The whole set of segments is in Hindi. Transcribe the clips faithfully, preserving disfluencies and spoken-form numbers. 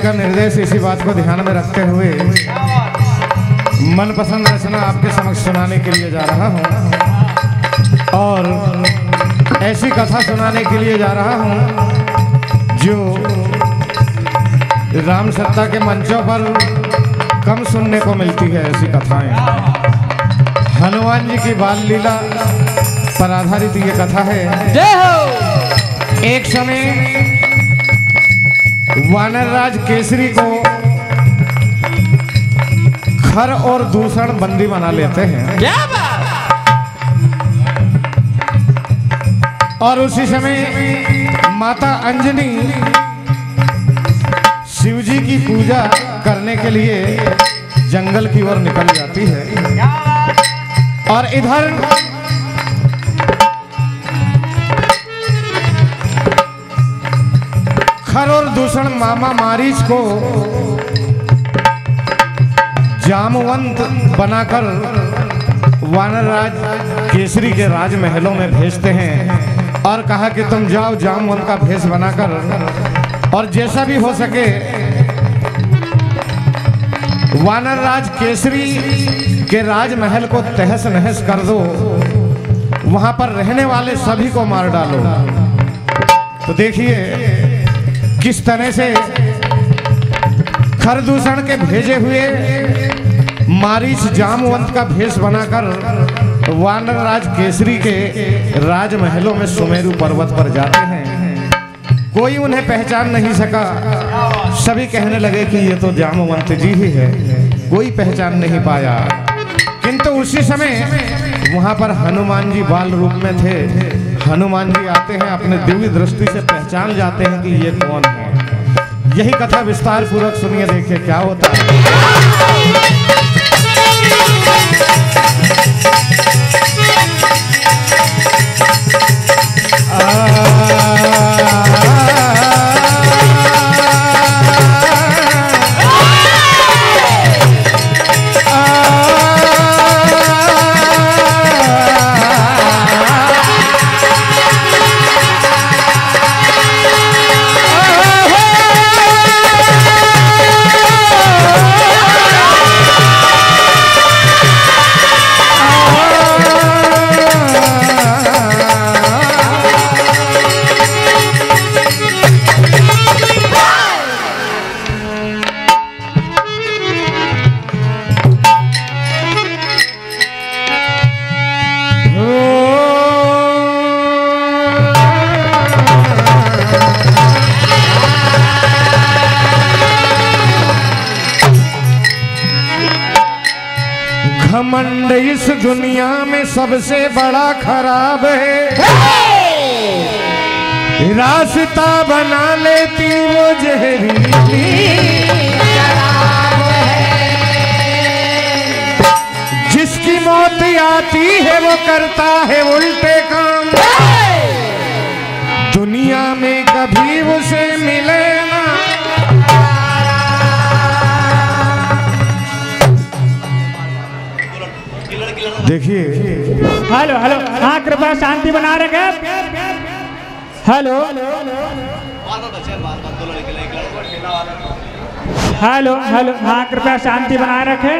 का निर्देश इसी बात को ध्यान में रखते हुए मनपसंद रचना आपके समक्ष सुनाने के लिए जा रहा हूँ और ऐसी कथा सुनाने के लिए जा रहा हूँ जो राम सत्ता के मंचों पर कम सुनने को मिलती है। ऐसी कथाएं हनुमान जी की बाल लीला पर आधारित ये कथा है। जय हो। एक समय वानर राज केसरी को खर और दूषण बंदी बना लेते हैं। क्या बात। और उसी समय माता अंजनी शिवजी की पूजा करने के लिए जंगल की ओर निकल जाती है और इधर खर और दूषण मामा मारीच को जामवंत बनाकर वानर राज केसरी के राजमहलों में भेजते हैं और कहा कि तुम जाओ जामवंत का भेष बनाकर और जैसा भी हो सके वानर राज केसरी के राजमहल को तहस नहस कर दो, वहां पर रहने वाले सभी को मार डालो। तो देखिए किस तरह से खरदूषण के भेजे हुए मारीच जामवंत का भेष बनाकर वानर राज केसरी के राजमहलों में सुमेरु पर्वत पर जाते हैं। कोई उन्हें पहचान नहीं सका। सभी कहने लगे कि ये तो जामवंत जी ही है, कोई पहचान नहीं पाया। किंतु उसी समय वहां पर हनुमान जी बाल रूप में थे। हनुमान जी आते हैं, अपने दिव्य दृष्टि से पहचान जाते हैं कि ये कौन है। यही कथा विस्तार पूर्वक सुनिए, देखिए क्या होता है। घमंड इस दुनिया में सबसे बड़ा खराब है, रास्ता बना लेती वो जहरीली जिसकी मौत आती है वो करता है उल्टे काम। दुनिया में कभी उसे मिले ना देखिए। हेलो हेलो, हाँ कृपया शांति बना रखे। हेलो हेलो हेलो, हाँ कृपया शांति बनाए रखे।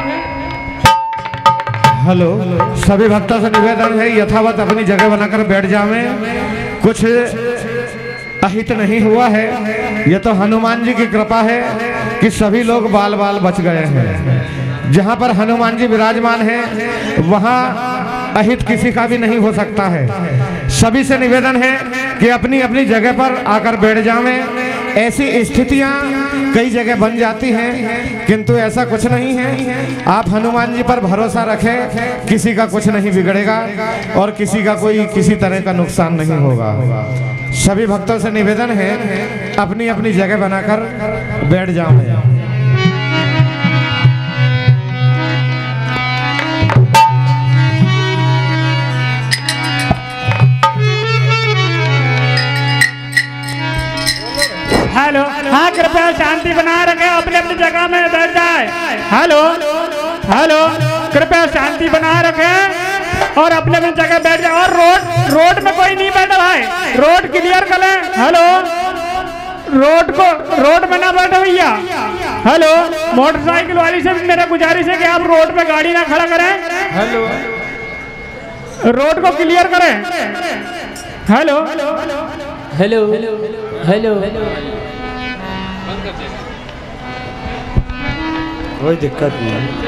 हेलो, सभी भक्तों से निवेदन है यथावत अपनी जगह बनाकर बैठ जावे। कुछ अहित नहीं हुआ है, यह तो हनुमान जी की कृपा है कि सभी लोग बाल बाल बच गए हैं। जहाँ पर हनुमान जी विराजमान हैं वहाँ अहित किसी का भी नहीं हो सकता है। सभी से निवेदन है कि अपनी अपनी जगह पर आकर बैठ जावें। ऐसी स्थितियाँ कई जगह बन जाती हैं किंतु ऐसा कुछ नहीं है। आप हनुमान जी पर भरोसा रखें, किसी का कुछ नहीं बिगड़ेगा और किसी का कोई किसी तरह का नुकसान नहीं होगा। सभी भक्तों से निवेदन है अपनी अपनी जगह बनाकर बैठ जावें। हेलो, हाँ कृपया शांति बनाए रखें, अपने अपनी जगह में बैठ जाए। हेलो हेलो, कृपया शांति बनाए रखें और अपने अपनी जगह बैठ जाए। और रोड रोड में कोई नहीं बैठा भाई, रोड क्लियर कर लें। हेलो, रोड को रोड में ना बैठो भैया। हेलो, मोटरसाइकिल वाली से भी मेरा गुजारिश है कि आप रोड पे गाड़ी ना खड़ा करें। हेलो, रोड को क्लियर करें। हेलो हेलो, हेलो, कोई दिक्कत नहीं।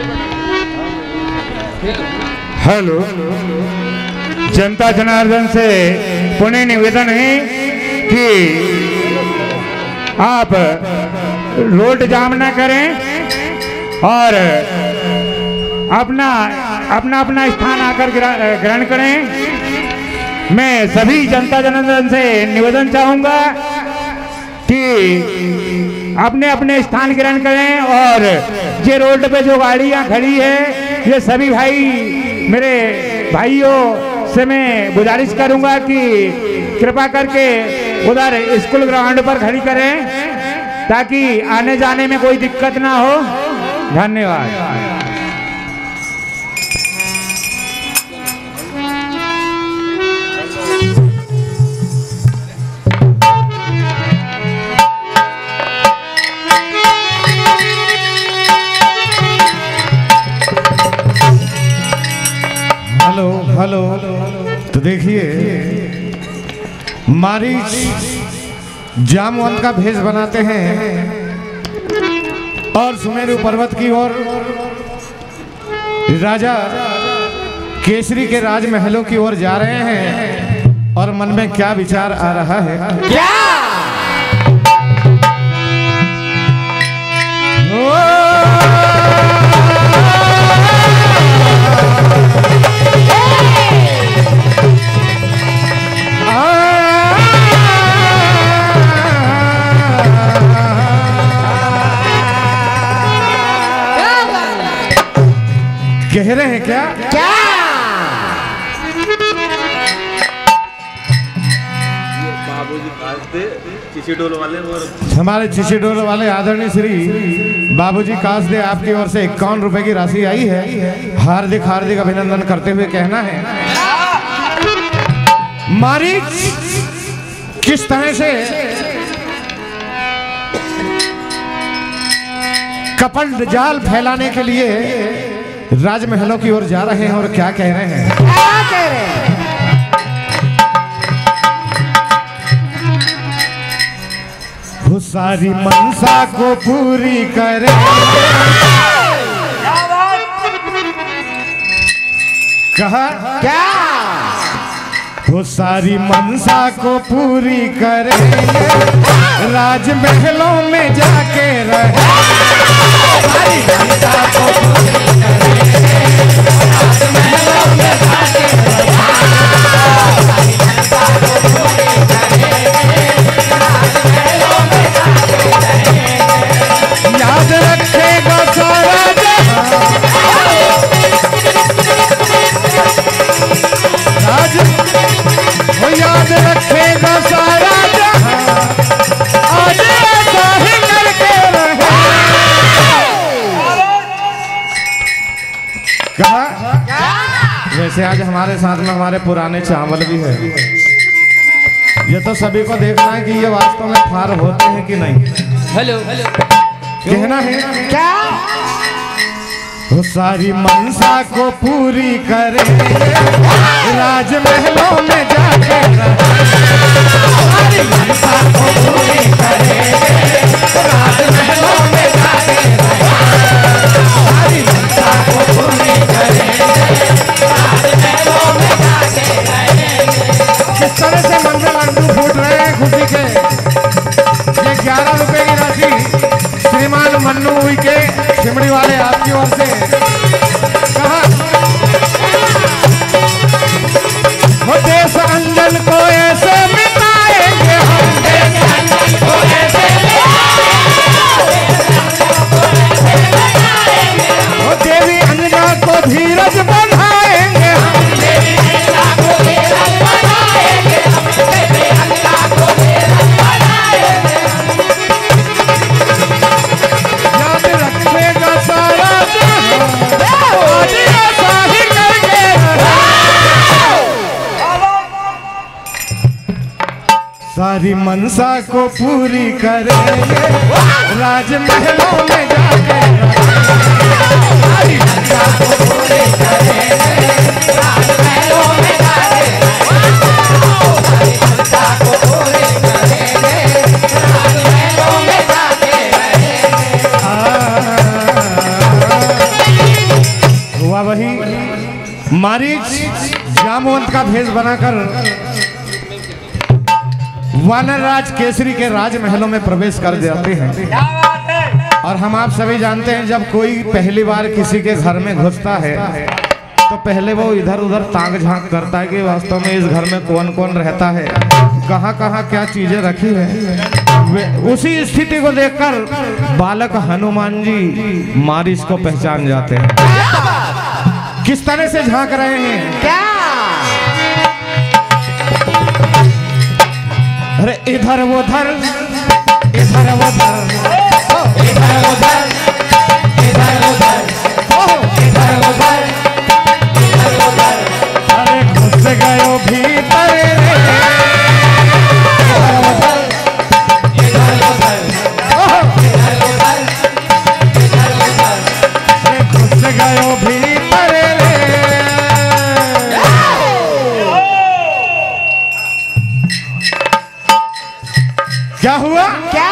हेलो, जनता जनार्दन से पुनः निवेदन है कि आप रोड जाम न करें और अपना अपना अपना स्थान आकर ग्रहण करें। मैं सभी जनता जनार्दन से निवेदन चाहूंगा कि अपने अपने स्थान ग्रहण करें और ये रोड पे जो गाड़ियां खड़ी है ये सभी भाई मेरे भाइयों से मैं गुजारिश करूंगा कि कृपा करके उधर स्कूल ग्राउंड पर खड़ी करें ताकि आने जाने में कोई दिक्कत ना हो। धन्यवाद। हेलो हेलो, तो देखिए मारीच जामवंत का भेष बनाते हैं और सुमेरु पर्वत की ओर राजा केसरी के राजमहलों की ओर जा रहे हैं और मन में क्या विचार आ रहा है। क्या? कह रहे हैं क्या? क्या? बाबूजी खास दे चिशीडोल वाले और हमारे चिशीडोल वाले आदरणीय श्री बाबूजी कास दे आपकी ओर से इक्यावन रुपए की राशि आई है। हार्दिक हार्दिक अभिनंदन करते हुए कहना है मारीच किस तरह से कपट जाल फैलाने के लिए राजमहलों की ओर जा रहे हैं और क्या कह रहे हैं। क्या कह रहे हैं? वो सारी मनसा को पूरी करे, कहा क्या? वो सारी मनसा को पूरी करे, राजमहलों में जाके रहे। सारी मनसा को पूरी करे, राजमहलों में जाके रहे। सारी मनसा को पूरी करे, राजमहलों में जाके रहे। याद रखेगा सारा राज, वो याद रखेगा सारा जहां, आज ऐसा ही करके रहे। कहा वैसे आज हमारे साथ में हमारे पुराने चावल भी है। ये तो सभी को देखना है कि ये वास्तव में फार होते हैं कि नहीं। हेलो, हेलो, कहना है क्या? वो सारी मनसा को पूरी करे, राजमहलों में जाके रहे। सारी मनसा को पूरी करे, राजमहलों में जाके रहे। सारी मनसा को पूरी करे, राजमहलों में जाके रहे। किस तरह से मन में लड्डू फूट रहे हैं खुशी के। ये ग्यारह रुपए की राशि श्रीमान मन्नू हुई के सिमड़ी वाले आपकी ओर से कहा वो देश अंजन को ऐसे मिटाएंगे हम, देश सारी मनसा को पूरी करेंगे राजमहलों में जाके, सारी मनसा को पूरी करेंगे राजमहलों में जाके, सारी मनसा को पूरी करेंगे राजमहलों में जाके रहेंगे। हुआ वही मारीच जामवंत का भेष बनाकर वानर राज केसरी के राजमहलों में प्रवेश कर जाते हैं। और हम आप सभी जानते हैं जब कोई पहली बार किसी के घर में घुसता है तो पहले वो इधर उधर ताक झांक करता है कि वास्तव में इस घर में कौन कौन रहता है, कहाँ कहाँ क्या चीजें रखी है। उसी स्थिति को देखकर बालक हनुमान जी मारीच को पहचान जाते हैं। किस तरह से झांक रहे हैं क्या? अरे इधर उधर इधर उधर इधर उधर इधर उधर इधर उधर इधर उधर, अरे घुस गयो भीतर इधर उधर इधर उधर इधर उधर इधर उधर, अरे घुस गयो भीतर। क्या हुआ क्या?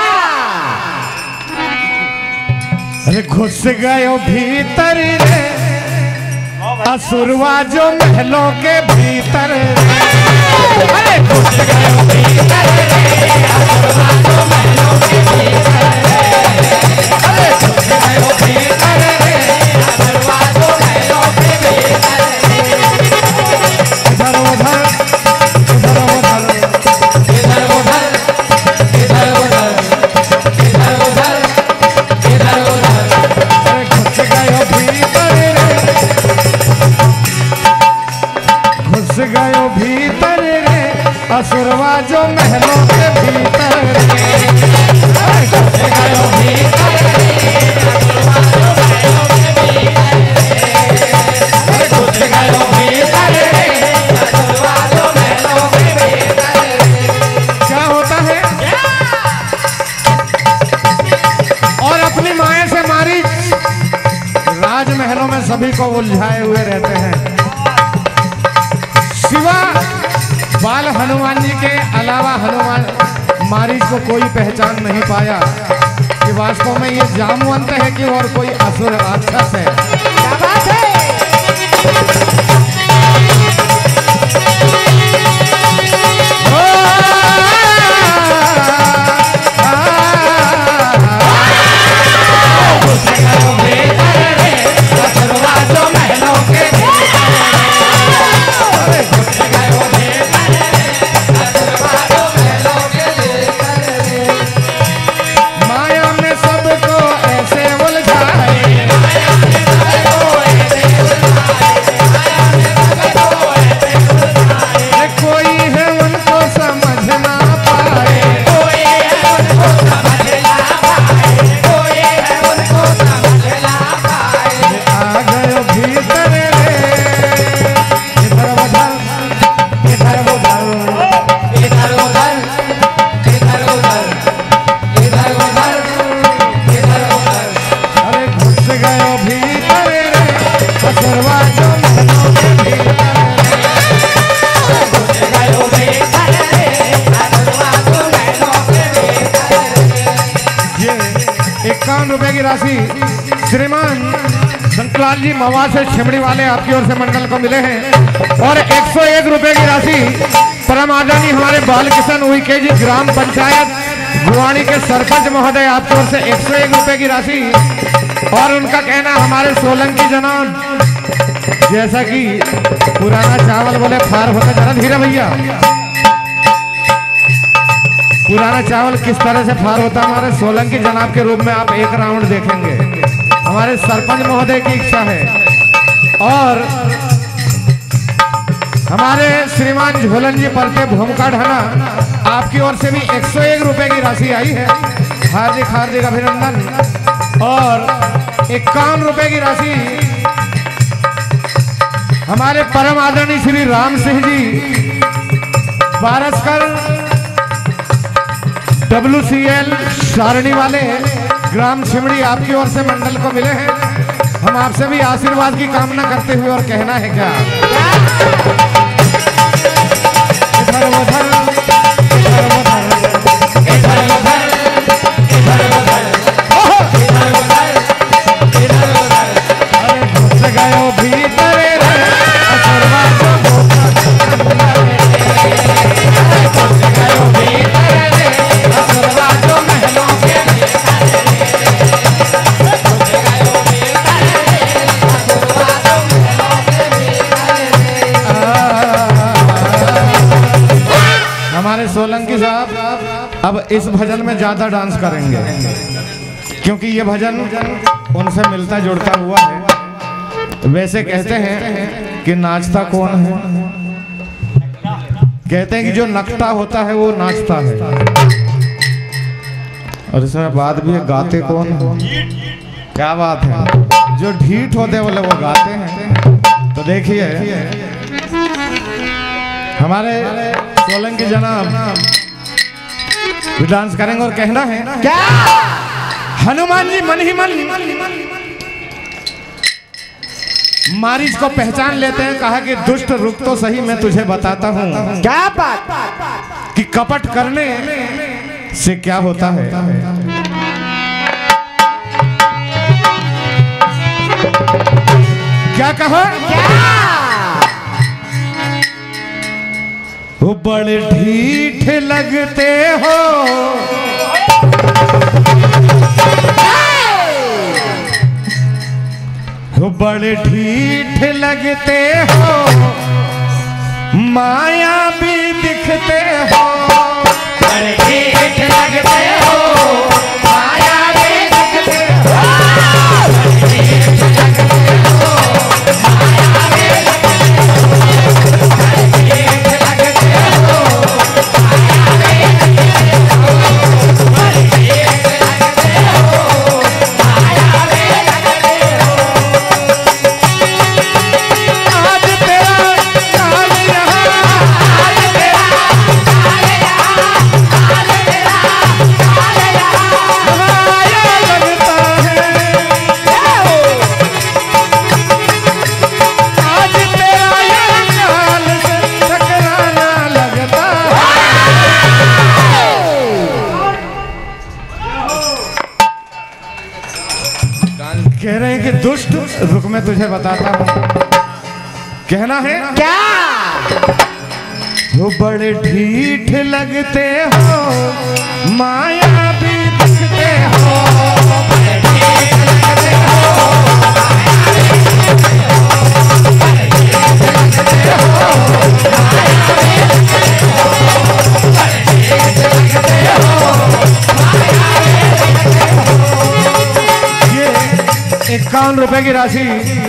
अरे घुस गयो भीतर रे असुरवा जो महलों के भीतर, अरे घुस गयो भीतर रे असुरवा जो महलों के भीतर, अरे घुस गयो भीतर रे असुरवा जो महलों के भीतर। इधर उधर इधर उधर इधर उधर इधर उधर इधर उधर इधर उधर, अरे घुस गयो भीतर रे घुस गयो भीतर रे असुरवा जो महलों के भीतर, अरे घुस गयो भीतर रे असुरवा जो महलों के भीतर, अरे घुस गयो भीतर रे असुरवा जो महलों के भीतर। क्या होता है? और अपनी माया से मारीच राजमहलों में सभी को उलझाए हुए रहते हैं। सिवा बाल हनुमान जी के अलावा हनुमान मारीच को कोई पहचान नहीं पाया कि वास्तव में ये जामवंत है कि और कोई असुर राक्षस है। क्या बात है? माया में सबको ऐसे उलझाए, कोई है उनको समझ ना पाए, कोई है उनको समझ ना पाए, कोई है उनको समझ ना पाए। आ गयो भीतर रे इधर उधर इधर उधर इधर उधर इधर उधर इधर उधर इधर उधर, अरे घुस गयो भीतर रे असुरवा जो महलों के भीतर, घुस गयो भीतर रे असुरवा जो महलों के भीतर। ये इक्यावन रुपए की राशि श्रीमान संतलाल जी मवा से छिमड़ी वाले आपकी ओर से मंडल को मिले हैं। और एक सौ एक रुपए की राशि परम आदरणीय हमारे बालकिशन उइके जी ग्राम पंचायत गुवाड़ी के सरपंच महोदय आपकी ओर से एक सौ एक रुपए की राशि। और उनका कहना हमारे सोलंकी जनाब, जैसा कि पुराना चावल बोले फार होता, जरा धीरे भैया, पुराना चावल किस तरह से फार होता हमारे सोलंकी जनाब के रूप में आप एक राउंड देखेंगे। हमारे सरपंच महोदय की इच्छा है। और हमारे श्रीमान झोलन जी परते भूमका ढाना आपकी ओर से भी एक सौ एक रुपए की राशि आई है, हार्दिक हार्दिक अभिनंदन। और इक्यावन रुपए की राशि हमारे परम आदरणीय Shri Ram Singh ji Barsakar W C L Sarni वाले ग्राम सिमड़ी आपकी ओर से मंडल को मिले हैं। हम आपसे भी आशीर्वाद की कामना करते हुए और कहना है क्या, इधर उधर इधर उधर इधर उधर इधर उधर ओहो इधर उधर इधर उधर अरे घुस गयो भीतर रे असरवा जो मोटा रे घुस गयो भीतर रे असरवा जो महलों के हमारे सोलंकी साहब अब इस भजन में ज्यादा डांस करेंगे क्योंकि ये भजन उनसे मिलता जुड़ता हुआ है। वैसे कहते हैं कि नाचता कौन है, कहते हैं कि जो नकता होता है वो नाचता है, और इसमें बात भी है गाते कौन है। क्या बात है, जो ढीठ होते बोले वो गाते हैं। तो देखिए हमारे सोलंकी जनाब डांस करेंगे और कहना है क्या, हनुमान जी मन ही मन मारीच को पहचान लेते हैं। कहा कि दुष्ट रुक तो सही, मैं तुझे बताता हूँ क्या बात कि कपट करने से क्या होता है। क्या कहा, वो बड़े ढीठ लगते हो, वो बड़े ढीठ लगते हो, माया भी दिखते हो, बड़े ढीठ लगते हो, माया भी दिखते हो, बड़े ढीठ लगते हो, माया भी दिखते हो, बड़े ढीठ लगते हो, माया भी दिखते हो, बड़े ढीठ लगते हो, माया भी दिखते हो। आज तेरा काल यहाँ, आज तेरा काल यहाँ, आज तेरा काल यहाँ माया लगता है। आज तेरा यह काल से टकराना लगता है। कह रहे हैं कि दुष्ट रुक, मैं तुझे बताता हूँ। कहना है क्या, वो बड़े ढीठ लगते हो, माया भी दिखते हो, बड़े ढीठ लगते हो, माया भी दिखते हो, बड़े ढीठ लगते हो, माया भी दिखते हो, बड़े ढीठ लगते हो, माया भी दिखते हो। ये इक्यावन रुपए की राशि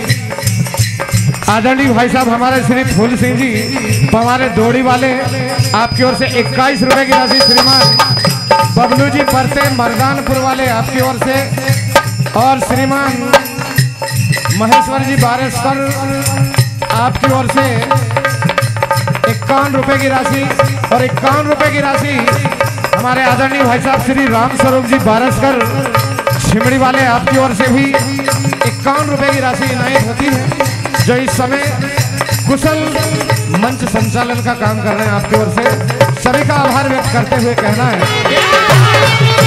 आदरणीय भाई साहब हमारे श्री फूल सिंह जी हमारे दौड़ी वाले आपकी ओर से इक्कीस रुपए की राशि, श्रीमान बबलू जी परते मर्दानपुर वाले आपकी ओर से, और श्रीमान महेश्वर जी बारेश्वर आपकी ओर से इक्यावन रुपए की राशि, और इक्यावन रुपए की राशि हमारे आदरणीय भाई साहब श्री राम स्वरूप जी बारेश्वर छिमड़ी वाले आपकी ओर से भी इक्यावन रुपए की राशि इनायत होती है, जो इस समय कुशल मंच संचालन का काम कर रहे हैं। आपकी ओर से सभी का आभार व्यक्त करते हुए कहना है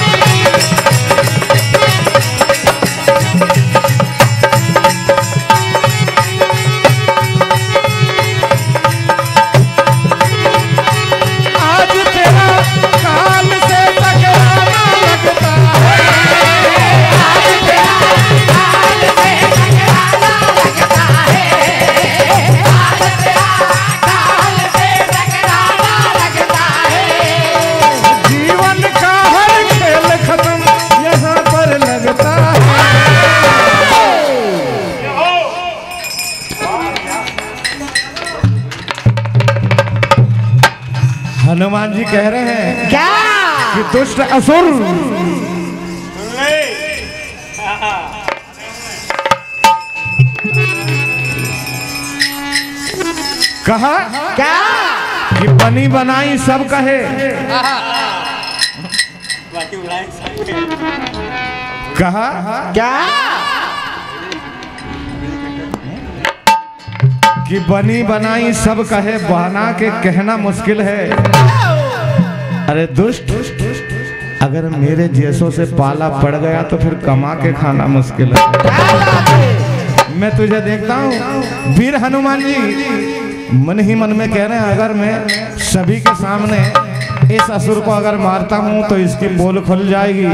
आज तेरा काल से टकराना लगता है, आज तेरा काल से टकराना लगता है, आज तेरा काल से टकराना लगता है। जीवन का हर खेल खत्म यहाँ पर लगता है। हनुमान जी कह रहे हैं क्या कि दुष्ट असुर कहा क्या कि बनी बनाई सब कहे, कहा क्या कि बनी बनाई सब कहे, बना के कहना मुश्किल है। अरे दुष्ट, अगर मेरे जैसों से पाला पड़ गया तो फिर कमा के खाना मुश्किल है। मैं तुझे देखता हूँ वीर हनुमान जी मन ही मन में कह रहे हैं, अगर मैं सभी के सामने इस असुर को अगर मारता हूँ तो इसकी पोल खुल जाएगी।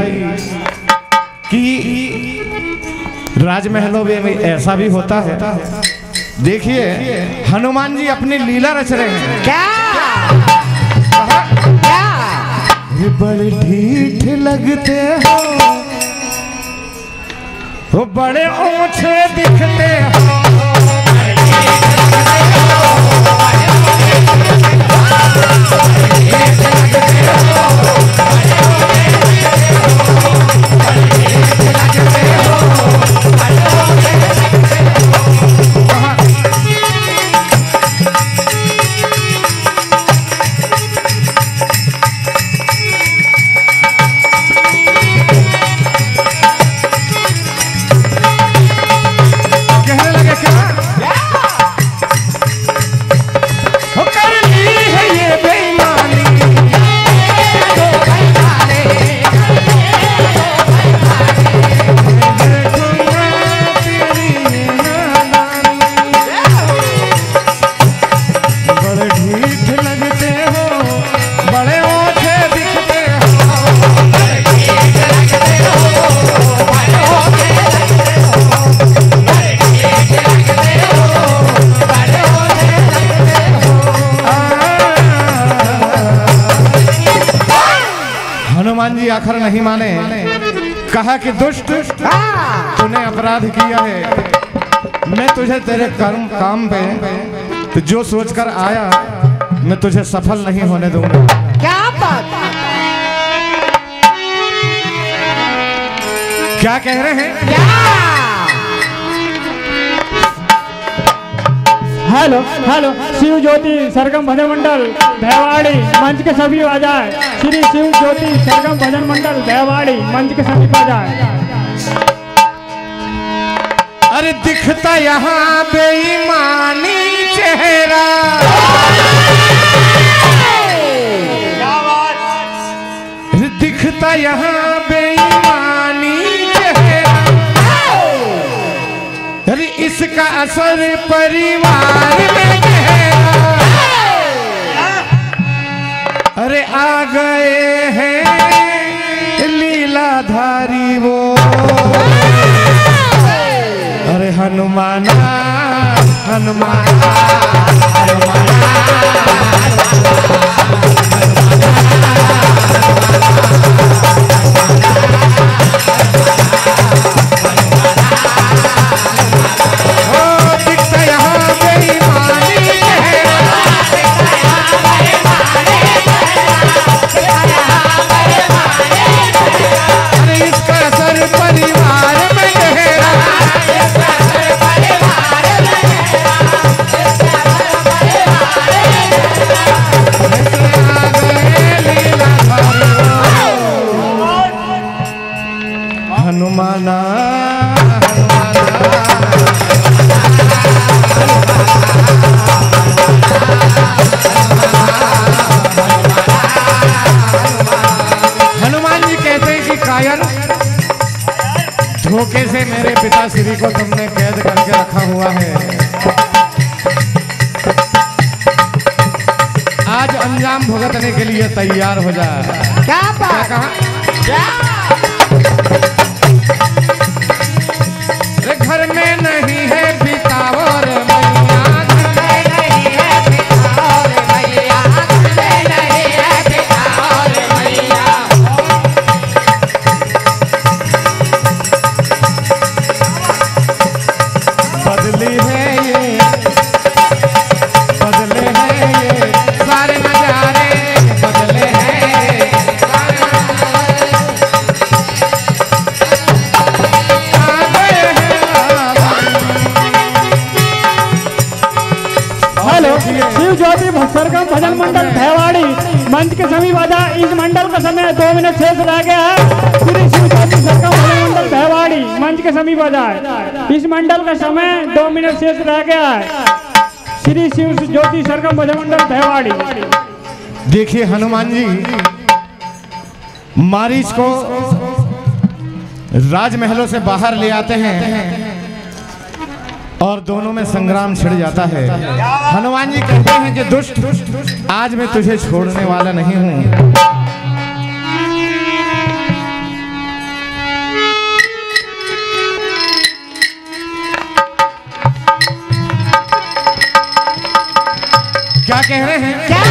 कि राजमहलों में ऐसा भी होता है। देखिए हनुमान जी अपनी लीला रच रहे हैं। क्या ये बड़े ढीठ लगते हो, वो बड़े ऊंचे दिखते हो। हनुमान जी आखिर नहीं माने, कहा कि दुष्ट तूने अपराध किया है, मैं तुझे तेरे कर्म काम पे तो जो सोचकर आया मैं तुझे सफल नहीं होने दूंगा। क्या बात, क्या कह रहे हैं? क्या हेलो हेलो शिव ज्योति सरगम भजन मंडल दहवाड़ी मंच के सभी बाजाए। श्री शिव ज्योति सरगम भजन मंडल दहवाड़ी मंच के सभी बाजाए। अरे दिखता यहाँ बेईमानी चेहरा, अरे दिखता यहाँ बेईमानी चेहरा, अरे इसका असर परिवार में गहरा। अरे आ गए हैं लीलाधारी वो, अरे हनुमाना हनुमाना हनुमाना हनुमान जी कहते हैं कि कायर, धोखे से मेरे पिता श्री को तुमने कैद करके रखा हुआ है, आज अंजाम भुगतने के लिए तैयार हो जा। क्या बात, क्या कहा? घर में नहीं है पिता और मैया, घर में नहीं है पिता और मैया, घर में नहीं है पिता और मैया। बदली है ये, बदले हैं ये सारे नजारे, बदले हैं सारे नजारे। हेलो शिव ज्योति सरगम भजन मंडल भैवाड़ी मंच के सभी बाजा। इस मंडल का समय दो मिनट शेष रह गया है। श्री शिव ज्योति सरगम भजन मंडल भैवाड़ी मंच के सभी बाजा। इस मंडल का समय दो मिनट शेष रह गया है। श्री शिव ज्योति सरगम भजन मंडल भैवाड़ी। देखिए हनुमान जी मारीच को राजमहलों से बाहर ले आते हैं और दोनों में संग्राम छिड़ जाता है। हनुमान जी कहते हैं कि दुष्ट आज मैं तुझे छोड़ने वाला नहीं हूं। क्या कह रहे हैं? क्या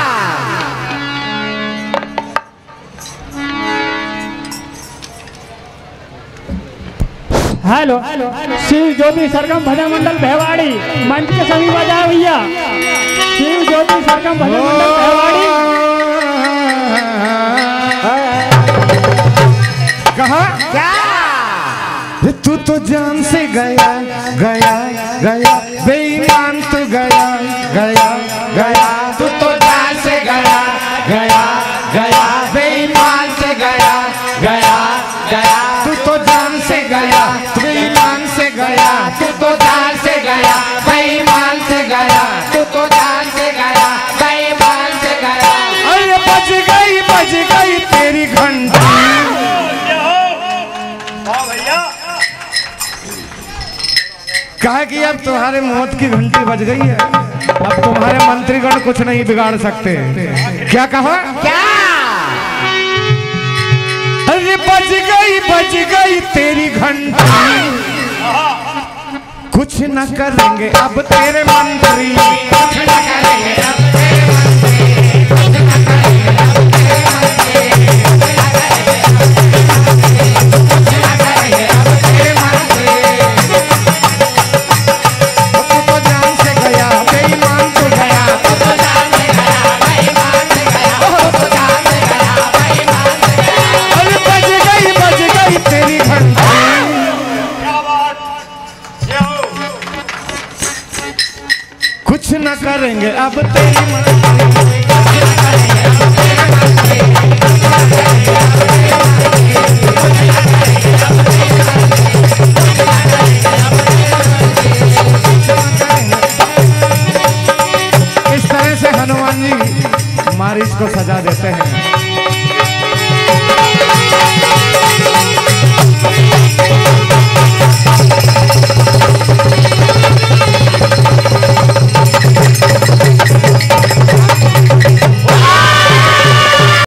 हेलो शिव ज्योति सरगम भजन मंडल भैवाड़ी मंच के सभी बजाओ भैया। शिव ज्योति सरगम भजन मंडल भैवाड़ी। कहा क्या तू तो जान से गया गया गया बेईमान तू गया गया गया तू तो जान से गया गया गया बेईमान से गया गया गया तू तो जान से गया बेईमान से गया तू तो जान से गया बेईमान से गया तू तो जान से गया बेईमान से गया। अरे बज गई बज गई तेरी घंटी। कहा कि अब तुम्हारे मौत की घंटी बज गई है, अब तुम्हारे मंत्रीगण कुछ नहीं बिगाड़ सकते। क्या कहा? क्या अरे बज गई बज गई तेरी घंटी, कुछ न करेंगे अब तेरे मंत्री, कुछ न करेंगे अब तेरे मंत्री, कुछ न करेंगे अब तेरे मंत्री, कुछ न करेंगे अब तेरे मंत्री। तू तो जान से गया बेईमान तू गया, तू तो जान से गया बेईमान से गया, तू तो जान से गया बेईमान से गया। अरे बज गई बज गई तेरी घंटी, कुछ न करेंगे अब तेरी मंत्री, कुछ न करेंगे अब तेरे मंत्री, कुछ न करेंगे अब तेरे मंत्री, कुछ न करेंगे अब तेरे मंत्री, कुछ न करेंगे अब तेरे मंत्री, कुछ न करेंगे। इस तरह से हनुमान जी मारीच को सजा देते हैं।